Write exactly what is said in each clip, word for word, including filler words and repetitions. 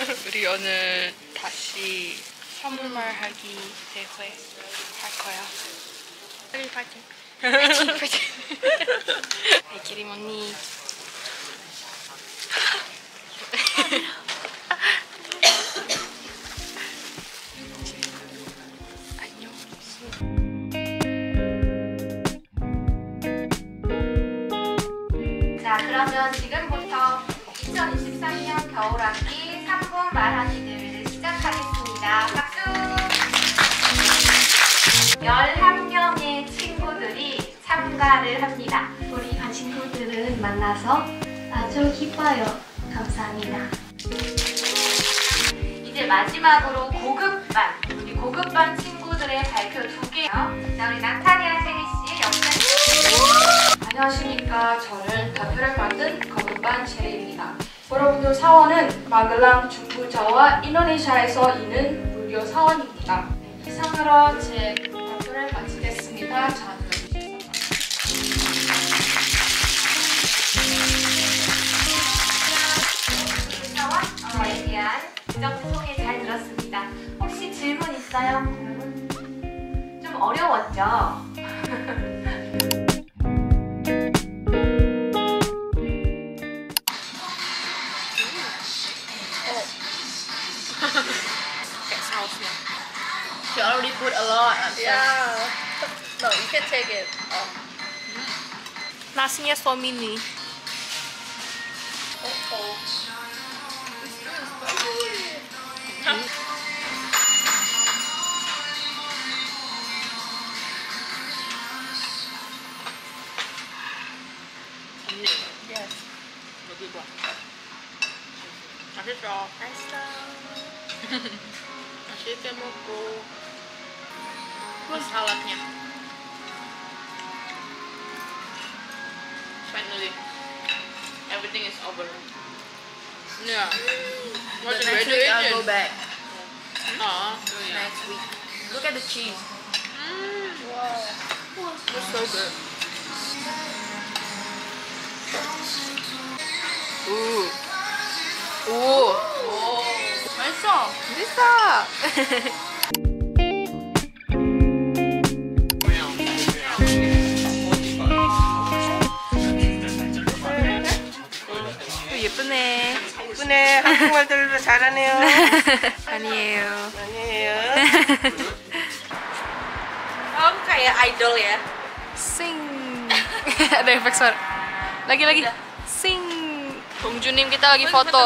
우리 오늘 다시 선물 말하기 대회 할 거야. 빨리 파이팅. 파이팅 파이팅. 기림 언니. 안녕. 자, 그러면 지금부터 이천이십삼 년 겨울학기 삼 분 말하기 대회를 시작하겠습니다. 박수! 열한 명의 친구들이 참가를 합니다. 우리 반 친구들은 만나서 아주 기뻐요. 감사합니다. 이제 마지막으로 고급반, 우리 고급반 친구들의 발표 두 개요. 자, 우리 나타니아 셰리씨 옆에. 안녕하십니까. 저는 대표를 맡은 고급반 셰리입니다. 여러분들 사원은 마글랑 중부자와 인도네시아에서 있는 무료 사원입니다. 네, 이상으로 제 발표를 마치겠습니다. 잘 들어주세요. 사원에 대한 지적 소개 잘 들었습니다. 혹시 질문 있어요? 여러분? 좀 어려웠죠? You already put a lot. Yeah. No, you can take it. Oh. Nasinya so mini. Oh, oh. 언니. Yes. 여기 봐. 맛있어. 맛있어. 맛있게 먹고. Plus saladnya. Finally, everything is over. Yeah. What's the next week I'll go back. Oh, yeah. Next week. Look at the cheese. Mm. Wow. That's so good. Ooh. Ooh. Oh. 맛있어. 맛있어. 예쁘네. 예쁘네. 한국말들도 잘하네요. 아니에요. 아니에요. Om kayak idol ya. Sing. Ada efek suara. Lagi lagi. Sing. Bongjunim kita lagi foto.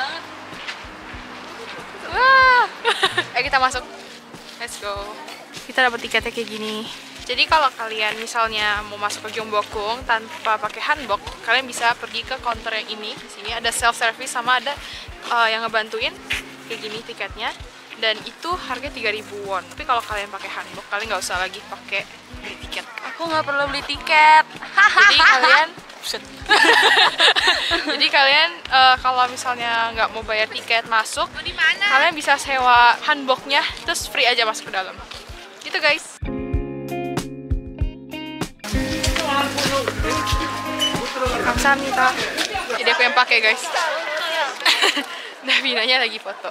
Wah. Ayo kita masuk. Let's go. Kita dapat tiketnya kayak gini. Jadi kalau kalian misalnya mau masuk ke Gyeongbokgung tanpa pakai hanbok, kalian bisa pergi ke counter yang ini. Di sini ada self service sama ada uh, yang ngebantuin kayak gini tiketnya. Dan itu harga tiga ribu won. Tapi kalau kalian pakai hanbok, kalian nggak usah lagi pakai beli tiket. Aku nggak perlu beli tiket. Jadi kalian Jadi kalian uh, kalau misalnya nggak mau bayar tiket masuk, kalian bisa sewa hanboknya, terus free aja masuk ke dalam. Gitu guys. Kamsahamnida. Jadi aku yang pakai guys. Davinanya lagi foto.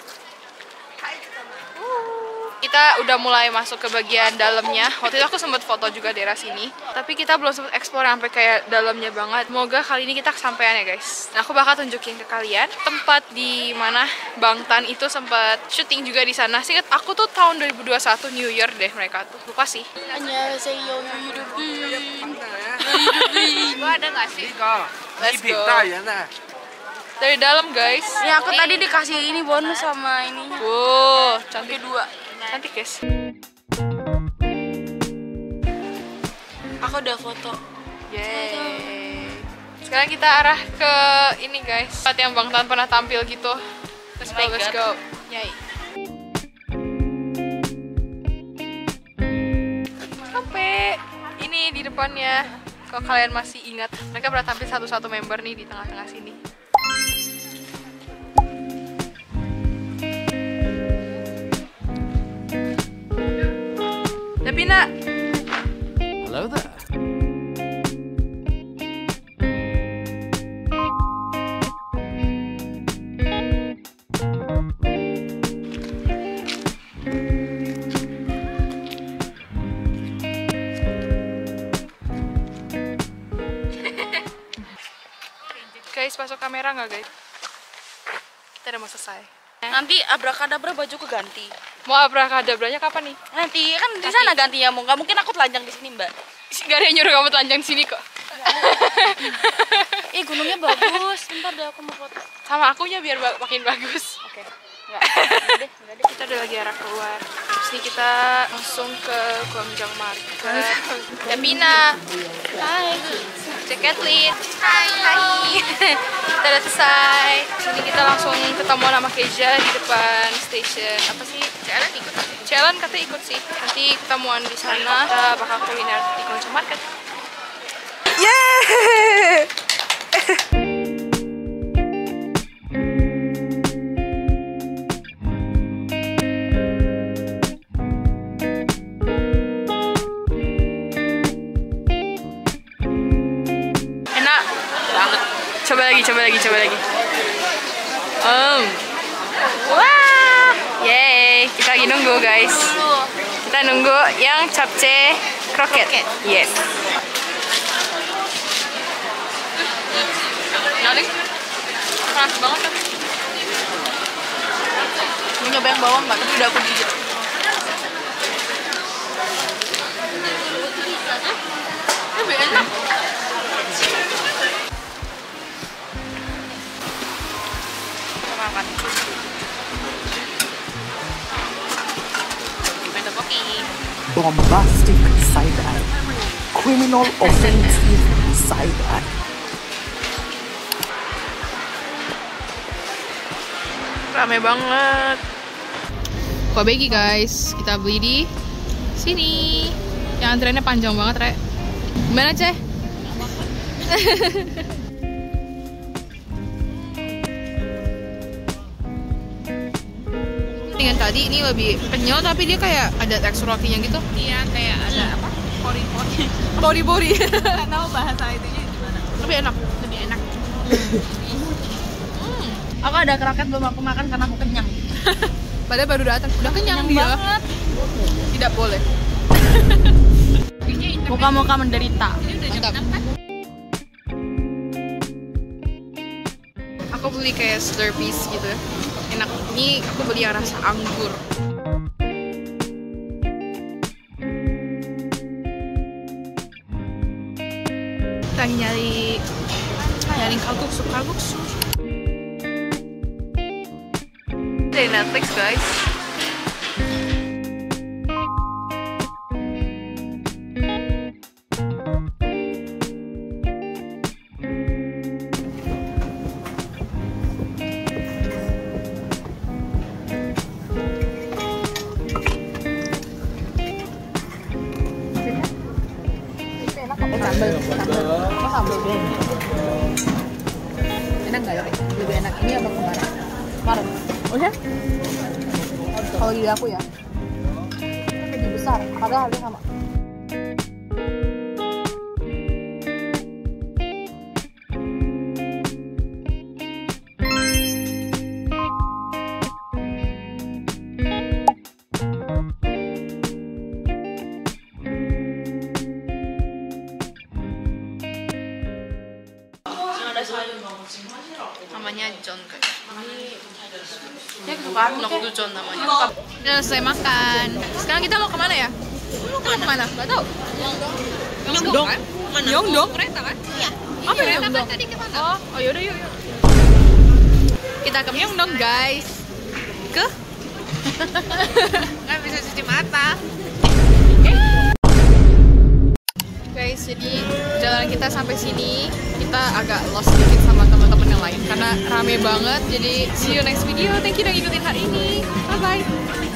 Kita udah mulai masuk ke bagian dalamnya. Waktu itu aku sempat foto juga daerah sini. Tapi kita belum sempat explore sampai kayak dalamnya banget. Semoga kali ini kita kesampaian ya guys. Nah, aku bakal tunjukin ke kalian tempat di mana Bangtan itu sempat syuting juga di sana. Seingat aku tuh tahun dua ribu dua puluh satu New Year deh mereka tuh. Lupa sih. Annyeonghaseyo Yudubin. Gua ada nggak sih? Let's go. Dari dalam guys. Ya aku tadi dikasih ini bonus sama ininya. Wow, cantik dua. Cantik guys. Aku udah foto. Yeay. Sekarang kita arah ke ini guys, tempat yang Bangtan pernah tampil gitu. Let's go, let's go. Yay. Sampai ini di depannya. Kalau kalian masih ingat, mereka pernah tampil satu-satu member nih di tengah-tengah sini. Davina. Hello there. kamera nggak guys? Kita udah mau selesai. Nanti abrakadabra bajuku ganti. Mau abrakadabranya kapan nih? Nanti kan di sana gantinya mau. Nggak mungkin aku telanjang di sini, Mbak. Gak ada yang nyuruh kamu telanjang di sini kok. Ih, gunungnya bagus. Bentar deh aku mau foto. Sama akunya biar ba- makin bagus. Oke. Enggak. Enggak deh, enggak deh. Kita udah lagi arah keluar. Terus nih kita langsung ke Guangzhou Market. Davina. Hai. Cek Kathleen. Hai. Hai. Kita udah selesai. Sini kita langsung ketemu sama Keja di depan stasiun. Apa sih? Celan ikut. Celan katanya ikut sih. Nanti ketemuan di sana. Kita bakal kuliner di Guangzhou Market. Yeay! Enak banget. Coba lagi, coba lagi, coba lagi. Um. Wah! Yeay, kita lagi nunggu guys. Kita nunggu yang capce kroket. Yes. Narik. Keras banget kan? Mau nyoba yang bawang nggak? Tapi udah aku gigit. Lebih enak. Kita makan. Main topoki. Bombastic side eye, criminal offensive side eye. Rame banget. Kobegi guys, kita beli di sini. Yang antreannya panjang banget, Re. Gimana, Ceh? Dengan tadi ini lebih kenyal tapi dia kayak ada tekstur rotinya gitu. Iya, kayak ada apa? Pori-pori. Bori-bori. Nggak tahu bahasa itunya gimana. Lebih enak, lebih enak. Aku ada kroket belum aku makan karena aku kenyang. Padahal baru datang, udah kenyang, Kenyang dia. banget. Tidak boleh. Muka-muka menderita. Mantap. Aku beli kayak Slurpees gitu. Enak. Ini aku beli yang rasa anggur. Kita lagi nyari nyari kalguksu, kalguksu. Dari Netflix guys. Enak nggak ya? Lebih enak ini apa kemarin? Kemarin. Oh ya? Kalau di aku ya, lebih besar. Padahal harganya sama. Namanya John guys. Dia kesukaan Nok John namanya. Udah selesai makan. Sekarang kita mau kemana ya? Kita mau kemana? Gak tau. Yongdong kan? Mana? Yongdong? Kereta kan? Iya. Apa ya Yongdong? Tadi kemana? Oh, oh yaudah yuk yuk. Kita ke Yongdong guys. Ke? Nggak bisa cuci mata. Guys, jadi jalan kita sampai sini kita agak lost sedikit sama teman-teman yang lain karena rame banget. Jadi see you next video. Thank you udah ngikutin hari ini. Bye bye.